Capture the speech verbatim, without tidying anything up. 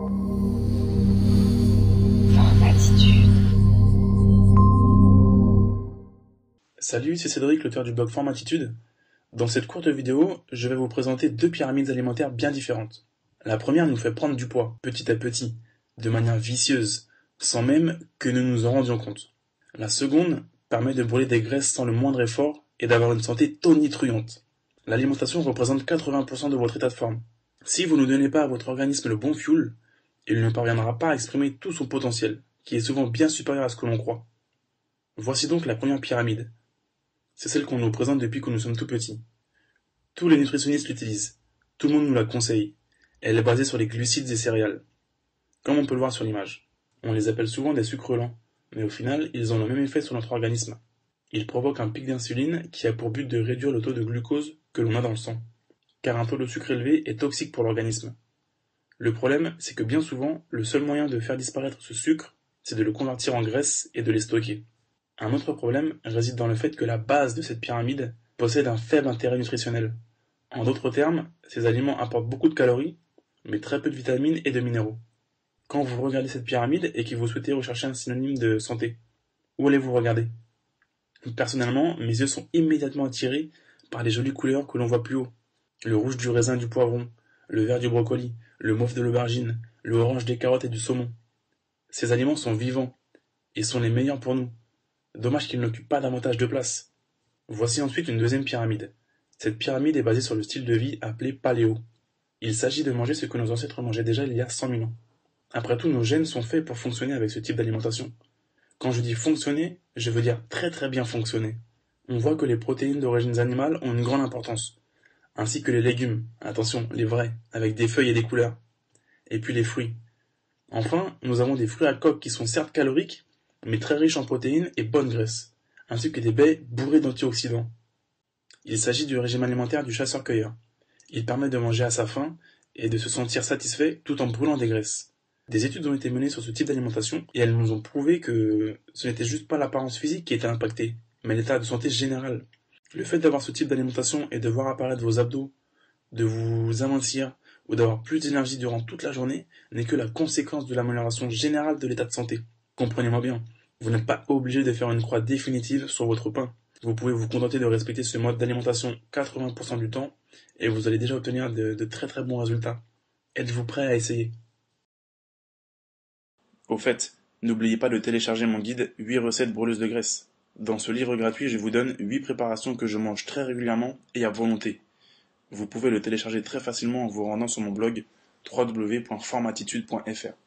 Salut, c'est Cédric, l'auteur du blog Formatitude. Dans cette courte vidéo, je vais vous présenter deux pyramides alimentaires bien différentes. La première nous fait prendre du poids, petit à petit, de manière vicieuse, sans même que nous nous en rendions compte. La seconde permet de brûler des graisses sans le moindre effort et d'avoir une santé tonitruante. L'alimentation représente quatre-vingts pour cent de votre état de forme. Si vous ne donnez pas à votre organisme le bon fuel, il ne parviendra pas à exprimer tout son potentiel, qui est souvent bien supérieur à ce que l'on croit. Voici donc la première pyramide. C'est celle qu'on nous présente depuis que nous sommes tout petits. Tous les nutritionnistes l'utilisent. Tout le monde nous la conseille. Elle est basée sur les glucides et céréales. Comme on peut le voir sur l'image. On les appelle souvent des sucres lents, mais au final, ils ont le même effet sur notre organisme. Ils provoquent un pic d'insuline qui a pour but de réduire le taux de glucose que l'on a dans le sang. Car un taux de sucre élevé est toxique pour l'organisme. Le problème, c'est que bien souvent, le seul moyen de faire disparaître ce sucre, c'est de le convertir en graisse et de les stocker. Un autre problème réside dans le fait que la base de cette pyramide possède un faible intérêt nutritionnel. En d'autres termes, ces aliments apportent beaucoup de calories, mais très peu de vitamines et de minéraux. Quand vous regardez cette pyramide et que vous souhaitez rechercher un synonyme de santé, où allez-vous regarder? Personnellement, mes yeux sont immédiatement attirés par les jolies couleurs que l'on voit plus haut. Le rouge du raisin et du poivron, le vert du brocoli, le mauve de l'aubergine, le orange des carottes et du saumon. Ces aliments sont vivants et sont les meilleurs pour nous. Dommage qu'ils n'occupent pas davantage de place. Voici ensuite une deuxième pyramide. Cette pyramide est basée sur le style de vie appelé paléo. Il s'agit de manger ce que nos ancêtres mangeaient déjà il y a cent mille ans. Après tout, nos gènes sont faits pour fonctionner avec ce type d'alimentation. Quand je dis fonctionner, je veux dire très très bien fonctionner. On voit que les protéines d'origine animale ont une grande importance, ainsi que les légumes, attention, les vrais, avec des feuilles et des couleurs. Et puis les fruits. Enfin, nous avons des fruits à coque qui sont certes caloriques, mais très riches en protéines et bonnes graisses, ainsi que des baies bourrées d'antioxydants. Il s'agit du régime alimentaire du chasseur-cueilleur. Il permet de manger à sa faim et de se sentir satisfait tout en brûlant des graisses. Des études ont été menées sur ce type d'alimentation et elles nous ont prouvé que ce n'était juste pas l'apparence physique qui était impactée, mais l'état de santé général. Le fait d'avoir ce type d'alimentation et de voir apparaître vos abdos, de vous amincir ou d'avoir plus d'énergie durant toute la journée n'est que la conséquence de l'amélioration générale de l'état de santé. Comprenez-moi bien, vous n'êtes pas obligé de faire une croix définitive sur votre pain. Vous pouvez vous contenter de respecter ce mode d'alimentation quatre-vingts pour cent du temps et vous allez déjà obtenir de, de très très bons résultats. Êtes-vous prêt à essayer? Au fait, n'oubliez pas de télécharger mon guide huit recettes brûleuses de graisse. Dans ce livre gratuit, je vous donne huit préparations que je mange très régulièrement et à volonté. Vous pouvez le télécharger très facilement en vous rendant sur mon blog w w w point formatitude point f r.